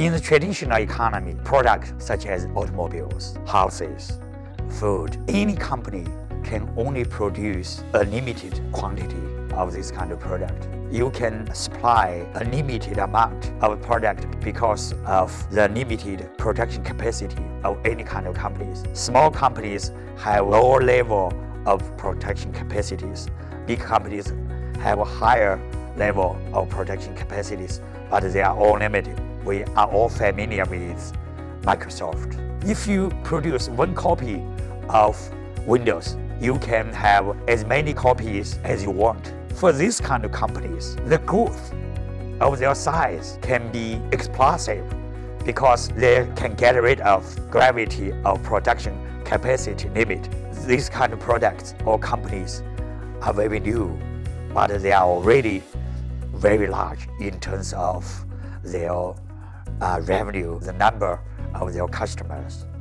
In the traditional economy, products such as automobiles, houses, food, any company can only produce a limited quantity of this kind of product. You can supply a limited amount of product because of the limited production capacity of any kind of companies. Small companies have lower level of production capacities. Big companies have a higher level of production capacities, but they are all limited. We are all familiar with Microsoft. If you produce one copy of Windows, you can have as many copies as you want. For these kind of companies, the growth of their size can be explosive because they can get rid of gravity of production capacity limit. These kind of products or companies are very new, but they are already very large in terms of their revenue, the number of their customers.